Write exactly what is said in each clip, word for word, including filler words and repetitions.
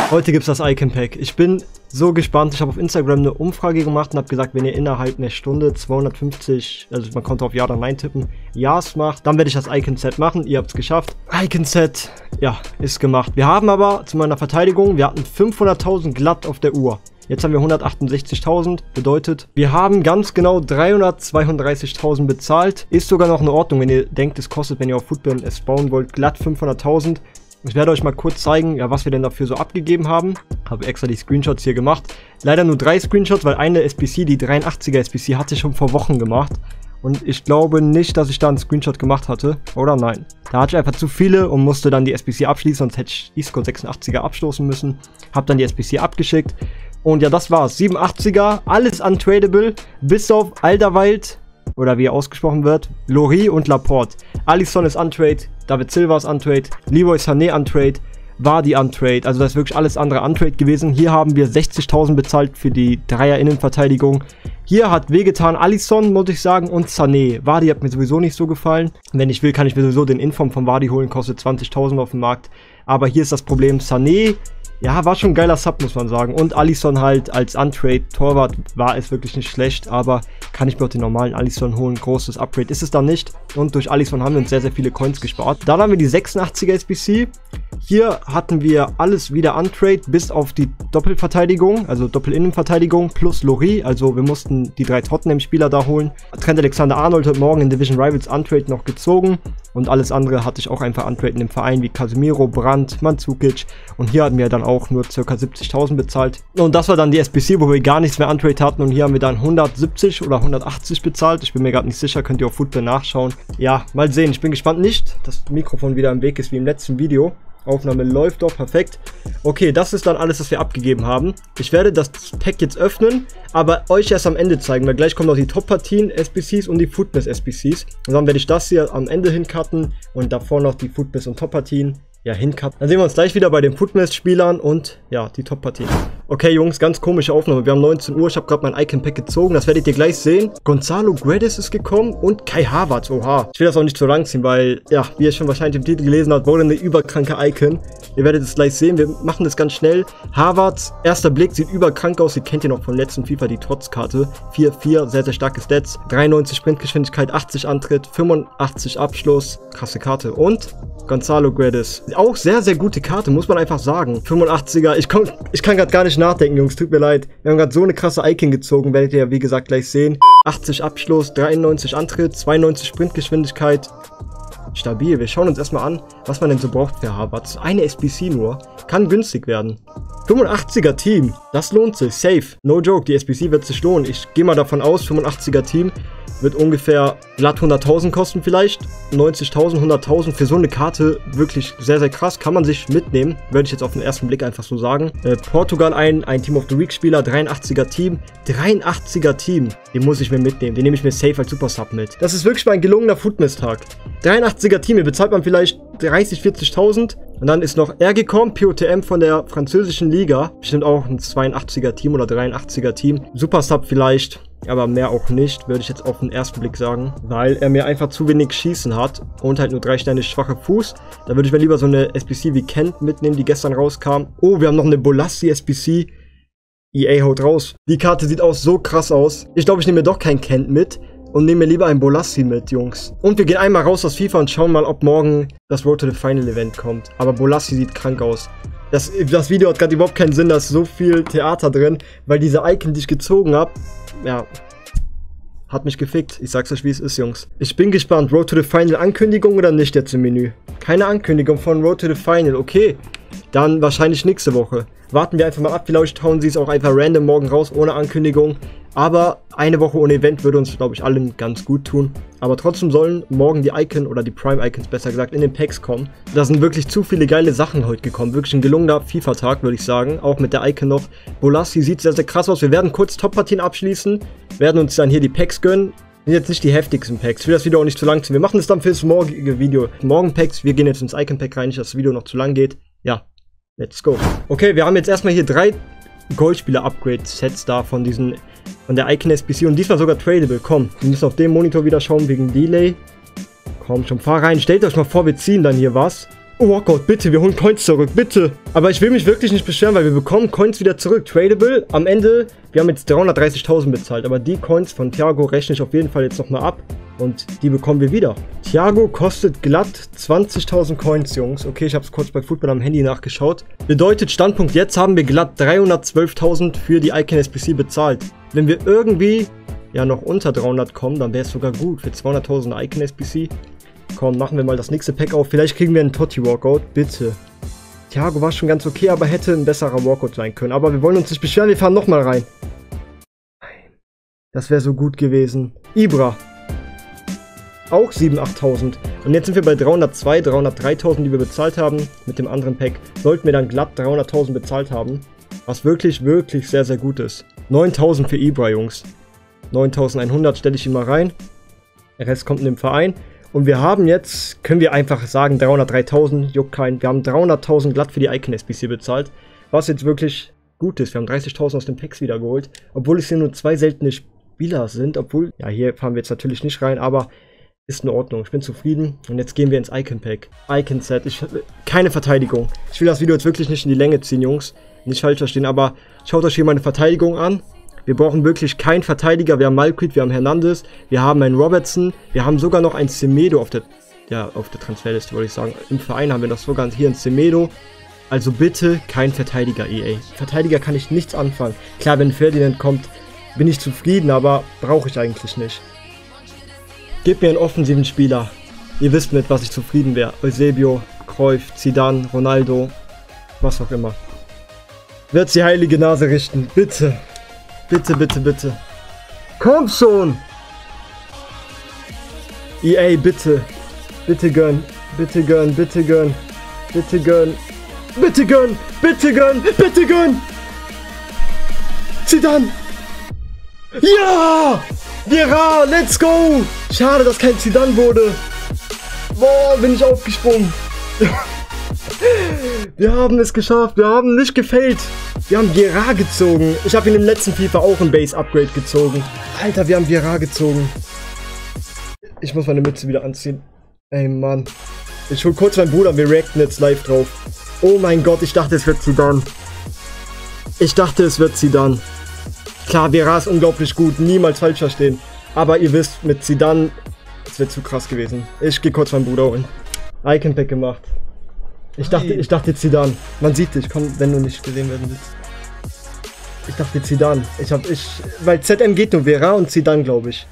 Heute gibt es das Icon Pack. Ich bin so gespannt. Ich habe auf Instagram eine Umfrage gemacht und habe gesagt, wenn ihr innerhalb einer Stunde zweihundertfünfzig, also man konnte auf Ja oder Nein tippen, Ja's macht, dann werde ich das Icon Set machen. Ihr habt es geschafft. Icon Set, ja, ist gemacht. Wir haben aber zu meiner Verteidigung, wir hatten fünfhunderttausend glatt auf der Uhr. Jetzt haben wir hundertachtundsechzigtausend, bedeutet, wir haben ganz genau dreihundertzweiunddreißigtausend bezahlt. Ist sogar noch in Ordnung, wenn ihr denkt, es kostet, wenn ihr auf Footbin es bauen wollt, glatt fünfhunderttausend. Ich werde euch mal kurz zeigen, ja, was wir denn dafür so abgegeben haben. Habe extra die Screenshots hier gemacht. Leider nur drei Screenshots, weil eine S B C, die dreiundachtziger S B C, hatte ich schon vor Wochen gemacht. Und ich glaube nicht, dass ich da einen Screenshot gemacht hatte. Oder nein. Da hatte ich einfach zu viele und musste dann die S B C abschließen, sonst hätte ich Isco sechsundachtziger abstoßen müssen. Habe dann die S B C abgeschickt. Und ja, das war's. siebenundachtziger, alles untradable, bis auf Alderweireld, oder wie er ausgesprochen wird, Lloris und Laporte. Alisson ist untrade, David Silva ist untrade, Leroy Sané untrade, Vardy untrade. Also das ist wirklich alles andere untrade gewesen. Hier haben wir sechzigtausend bezahlt für die Dreier-Innenverteidigung. Hier hat wehgetan Alisson, muss ich sagen, und Sané. Vardy hat mir sowieso nicht so gefallen. Wenn ich will, kann ich mir sowieso den Inform von Vardy holen, kostet zwanzigtausend auf dem Markt. Aber hier ist das Problem, Sané, ja, war schon ein geiler Sub, muss man sagen. Und Alisson halt als Untrade-Torwart war es wirklich nicht schlecht, aber kann ich mir auch den normalen Alisson holen. Großes Upgrade ist es dann nicht. Und durch Alisson haben wir uns sehr, sehr viele Coins gespart. Dann haben wir die sechsundachtziger S B C. Hier hatten wir alles wieder Untrade, bis auf die Doppelverteidigung, also Doppelinnenverteidigung plus Lloris. Also wir mussten die drei Tottenham-Spieler da holen. Trent Alexander-Arnold hat morgen in Division Rivals Untrade noch gezogen. Und alles andere hatte ich auch einfach Untrade in dem Verein, wie Casemiro, Brandt, Mandzukic. Und hier hatten wir dann auch nur ca. siebzigtausend bezahlt. Und das war dann die S B C, wo wir gar nichts mehr Untrade hatten. Und hier haben wir dann hundertsiebzig oder hundertachtzig bezahlt. Ich bin mir gerade nicht sicher, könnt ihr auf Footbin nachschauen. Ja, mal sehen. Ich bin gespannt. Nicht, dass das Mikrofon wieder im Weg ist wie im letzten Video. Aufnahme läuft doch, perfekt. Okay, das ist dann alles, was wir abgegeben haben. Ich werde das Pack jetzt öffnen, aber euch erst am Ende zeigen, weil gleich kommen noch die Top-Partien S B Cs und die Footbin S B Cs. Und dann werde ich das hier am Ende hincutten und davor noch die Footbin und Top-Partien. Ja, hincutten. Dann sehen wir uns gleich wieder bei den Footbin-Spielern und ja, die Top-Partien. Okay, Jungs, ganz komische Aufnahme. Wir haben neunzehn Uhr, ich habe gerade mein Icon-Pack gezogen, das werdet ihr gleich sehen. Gonzalo Guedes ist gekommen und Kai Havertz, oha. Ich will das auch nicht so lang ziehen, weil, ja, wie ihr schon wahrscheinlich im Titel gelesen habt, wurde eine überkranke Icon. Ihr werdet es gleich sehen, wir machen das ganz schnell. Havertz, erster Blick, sieht überkrank aus, ihr kennt ihr noch von letzten FIFA, die Trotzkarte. vier vier, sehr, sehr starke Stats. dreiundneunzig Sprintgeschwindigkeit, achtzig Antritt, fünfundachtzig Abschluss, krasse Karte. Und Gonzalo Guedes, auch sehr, sehr gute Karte, muss man einfach sagen. fünfundachtziger, ich, komm, ich kann gerade gar nicht nachdenken, Jungs, tut mir leid. Wir haben gerade so eine krasse Icon gezogen, werdet ihr ja wie gesagt gleich sehen. achtzig Abschluss, dreiundneunzig Antritt, zweiundneunzig Sprintgeschwindigkeit. Stabil, wir schauen uns erstmal an, was man denn so braucht für Havertz. Eine S B C nur, kann günstig werden. fünfundachtziger Team, das lohnt sich, safe. No joke, die S B C wird sich lohnen. Ich gehe mal davon aus, fünfundachtziger Team wird ungefähr glatt hunderttausend kosten vielleicht. neunzigtausend, hunderttausend für so eine Karte wirklich sehr, sehr krass. Kann man sich mitnehmen, würde ich jetzt auf den ersten Blick einfach so sagen. Äh, Portugal ein, ein Team of the Week Spieler, dreiundachtziger Team. dreiundachtziger Team, den muss ich mir mitnehmen. Den nehme ich mir safe als Super Sub mit. Das ist wirklich mal ein gelungener Footbin-Tag. dreiundachtziger Team, hier bezahlt man vielleicht dreißig, vierzigtausend. Und dann ist noch er gekommen, P O T M von der französischen Liga. Bestimmt auch ein zweiundachtziger Team oder dreiundachtziger Team. Super Sub vielleicht, aber mehr auch nicht, würde ich jetzt auf den ersten Blick sagen. Weil er mir einfach zu wenig Schießen hat und halt nur drei Sterne schwache Fuß. Da würde ich mir lieber so eine S B C wie Kent mitnehmen, die gestern rauskam. Oh, wir haben noch eine Bolassi S B C. E A haut raus. Die Karte sieht auch so krass aus. Ich glaube, ich nehme mir doch kein Kent mit. Und nehme mir lieber einen Bolassi mit, Jungs. Und wir gehen einmal raus aus FIFA und schauen mal, ob morgen das Road to the Final Event kommt. Aber Bolassi sieht krank aus. Das, das Video hat gerade überhaupt keinen Sinn, da ist so viel Theater drin, weil diese Icon, die ich gezogen habe, ja, hat mich gefickt. Ich sag's euch, wie es ist, Jungs. Ich bin gespannt. Road to the Final Ankündigung oder nicht jetzt im Menü? Keine Ankündigung von Road to the Final, okay. Dann wahrscheinlich nächste Woche. Warten wir einfach mal ab, vielleicht hauen sie es auch einfach random morgen raus, ohne Ankündigung. Aber eine Woche ohne Event würde uns, glaube ich, allen ganz gut tun. Aber trotzdem sollen morgen die Icon oder die Prime-Icons, besser gesagt, in den Packs kommen. Da sind wirklich zu viele geile Sachen heute gekommen. Wirklich ein gelungener FIFA-Tag, würde ich sagen. Auch mit der Icon noch. Bolassi sieht sehr, sehr krass aus. Wir werden kurz Top-Partien abschließen. Werden uns dann hier die Packs gönnen. Sind jetzt nicht die heftigsten Packs. Ich will das Video auch nicht zu lang ziehen. Wir machen es dann fürs morgige Video. Morgen Packs. Wir gehen jetzt ins Icon-Pack rein, nicht, dass das Video noch zu lang geht. Ja, let's go. Okay, wir haben jetzt erstmal hier drei Goldspieler-Upgrade-Sets da von diesen, von der Icon S B C und diesmal sogar tradable. Komm, wir müssen auf dem Monitor wieder schauen wegen Delay. Komm schon, fahr rein. Stellt euch mal vor, wir ziehen dann hier was. Oh Gott, bitte, wir holen Coins zurück, bitte. Aber ich will mich wirklich nicht beschweren, weil wir bekommen Coins wieder zurück. Tradable, am Ende, wir haben jetzt dreihundertdreißigtausend bezahlt, aber die Coins von Thiago rechne ich auf jeden Fall jetzt nochmal ab. Und die bekommen wir wieder. Thiago kostet glatt zwanzigtausend Coins, Jungs. Okay, ich habe es kurz bei Football am Handy nachgeschaut. Bedeutet, Standpunkt jetzt haben wir glatt dreihundertzwölftausend für die Icon S B C bezahlt. Wenn wir irgendwie ja noch unter dreihundert kommen, dann wäre es sogar gut für zweihunderttausend Icon S B C. Komm, machen wir mal das nächste Pack auf. Vielleicht kriegen wir einen Totti Walkout, bitte. Thiago war schon ganz okay, aber hätte ein besserer Walkout sein können. Aber wir wollen uns nicht beschweren, wir fahren nochmal rein. Das wäre so gut gewesen. Ibra. Auch sieben, achttausend. Und jetzt sind wir bei dreihundertzwei, dreihundertdreitausend, die wir bezahlt haben. Mit dem anderen Pack sollten wir dann glatt dreihunderttausend bezahlt haben. Was wirklich, wirklich sehr, sehr gut ist. neuntausend für Ibra, Jungs. neuntausendeinhundert stelle ich ihn mal rein. Der Rest kommt in den Verein. Und wir haben jetzt, können wir einfach sagen, dreihundertdreitausend, juckt keinen. Wir haben dreihunderttausend glatt für die Icon S B C bezahlt. Was jetzt wirklich gut ist. Wir haben dreißigtausend aus den Packs wieder geholt. Obwohl es hier nur zwei seltene Spieler sind. Obwohl, ja, hier fahren wir jetzt natürlich nicht rein, aber ist in Ordnung. Ich bin zufrieden. Und jetzt gehen wir ins Icon Pack. Icon Set. Ich, keine Verteidigung. Ich will das Video jetzt wirklich nicht in die Länge ziehen, Jungs. Nicht falsch verstehen, aber schaut euch hier meine Verteidigung an. Wir brauchen wirklich keinen Verteidiger. Wir haben Malquid, wir haben Hernandez, wir haben einen Robertson, wir haben sogar noch einen Semedo auf der, ja, auf der Transferliste, wollte ich sagen. Im Verein haben wir noch sogar hier einen Semedo. Also bitte kein Verteidiger, E A. Verteidiger kann ich nichts anfangen. Klar, wenn Ferdinand kommt, bin ich zufrieden, aber brauche ich eigentlich nicht. Gebt mir einen offensiven Spieler. Ihr wisst, mit was ich zufrieden wäre. Eusebio, Cruyff, Zidane, Ronaldo, was auch immer. Wird's die heilige Nase richten, bitte. Bitte, bitte, bitte. Komm schon! E A, bitte. Bitte gönn. Bitte gönn, bitte gönn. Bitte gönn. Bitte gönn! Bitte gönn! Bitte gönn! Zidane! Ja! Vieira, let's go! Schade, dass kein Zidane wurde. Boah, bin ich aufgesprungen. Wir haben es geschafft. Wir haben nicht gefailt. Wir haben Vieira gezogen. Ich habe ihn im letzten FIFA auch ein Base-Upgrade gezogen. Alter, wir haben Vieira gezogen. Ich muss meine Mütze wieder anziehen. Ey, Mann. Ich hol kurz meinen Bruder. Wir reacten jetzt live drauf. Oh mein Gott, ich dachte, es wird Zidane. Ich dachte, es wird Zidane. Klar, Vieira ist unglaublich gut. Niemals falsch verstehen. Aber ihr wisst, mit Zidane, es wird zu krass gewesen. Ich gehe kurz meinen Bruder holen. Icon Pack gemacht. Ich dachte, ich dachte Zidane. Man sieht dich, komm, wenn du nicht gesehen werden willst. Ich dachte Zidane. Ich hab, ich, weil Z M geht nur Vieira und Zidane, glaube ich.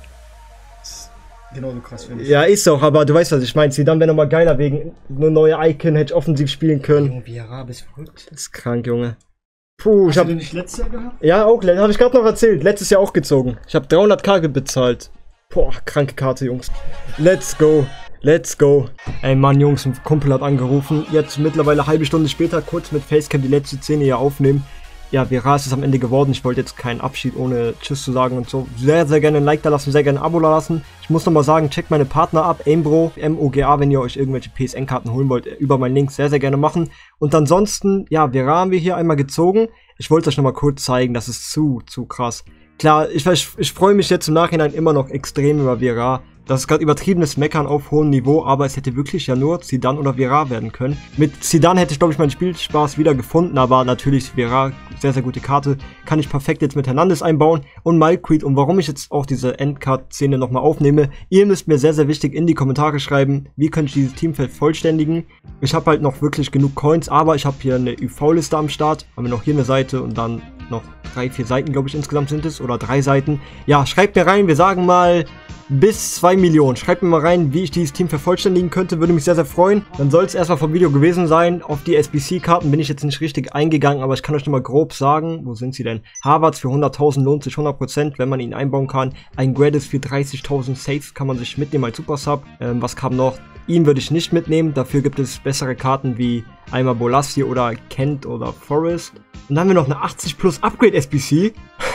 Genau so krass finde ich. Ja, ist auch, aber du weißt, was ich meine. Zidane wäre nochmal geiler wegen nur neue Icon, hätte ich offensiv spielen können. Junge, Vieira, bist verrückt. Das ist krank, Junge. Puh, Hast ich hab. du den nicht letztes Jahr gehabt? Ja, auch, habe ich gerade noch erzählt. Letztes Jahr auch gezogen. Ich habe dreihunderttausend bezahlt. Boah, kranke Karte, Jungs. Let's go. Let's go. Ey, Mann, Jungs, ein Kumpel hat angerufen. Jetzt mittlerweile eine halbe Stunde später, kurz mit Facecam die letzte Szene hier aufnehmen. Ja, Vieira ist es am Ende geworden. Ich wollte jetzt keinen Abschied ohne Tschüss zu sagen und so. Sehr, sehr gerne ein Like da lassen, sehr gerne ein Abo da lassen. Ich muss nochmal sagen, checkt meine Partner ab. Aimbro, M O G A, wenn ihr euch irgendwelche P S N-Karten holen wollt, über meinen Link sehr, sehr gerne machen. Und ansonsten, ja, Vieira haben wir hier einmal gezogen. Ich wollte euch nochmal kurz zeigen, das ist zu, zu krass. Klar, ich, ich, ich freue mich jetzt im Nachhinein immer noch extrem über Vieira. Das ist gerade übertriebenes Meckern auf hohem Niveau, aber es hätte wirklich ja nur Zidane oder Vieira werden können. Mit Zidane hätte ich, glaube ich, meinen Spielspaß wieder gefunden, aber natürlich Vieira, sehr, sehr gute Karte. Kann ich perfekt jetzt mit Hernandez einbauen und Malquid. Und warum ich jetzt auch diese Endcard-Szene nochmal aufnehme, ihr müsst mir sehr, sehr wichtig in die Kommentare schreiben, wie könnte ich dieses Team vervollständigen. Ich habe halt noch wirklich genug Coins, aber ich habe hier eine U V-Liste am Start. Haben wir noch hier eine Seite und dann noch drei, vier Seiten, glaube ich, insgesamt sind es. Oder drei Seiten. Ja, schreibt mir rein, wir sagen mal bis zwei Millionen. Schreibt mir mal rein, wie ich dieses Team vervollständigen könnte. Würde mich sehr, sehr freuen. Dann soll es erstmal vom Video gewesen sein. Auf die S B C-Karten bin ich jetzt nicht richtig eingegangen, aber ich kann euch noch mal grob sagen, wo sind sie denn? Havertz für hunderttausend lohnt sich hundert Prozent, wenn man ihn einbauen kann. Ein Guedes für dreißigtausend Saves kann man sich mitnehmen als Super Sub. Ähm, was kam noch? Ihn würde ich nicht mitnehmen. Dafür gibt es bessere Karten wie einmal Bolassi oder Kent oder Forest. Und dann haben wir noch eine achtzig plus Upgrade S B C.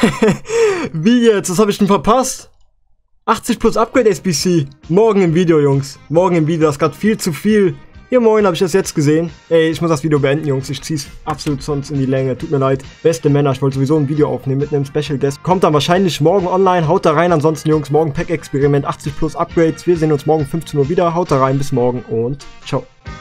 Wie jetzt? Das habe ich denn verpasst? achtzig plus Upgrade S B C. Morgen im Video, Jungs. Morgen im Video. Das ist gerade viel zu viel. Hier, moin, habe ich das jetzt gesehen. Ey, ich muss das Video beenden, Jungs. Ich zieh's absolut sonst in die Länge. Tut mir leid. Beste Männer, ich wollte sowieso ein Video aufnehmen mit einem Special Guest. Kommt dann wahrscheinlich morgen online. Haut da rein. Ansonsten, Jungs, morgen Pack-Experiment achtzig plus Upgrades. Wir sehen uns morgen fünfzehn Uhr wieder. Haut da rein. Bis morgen und ciao.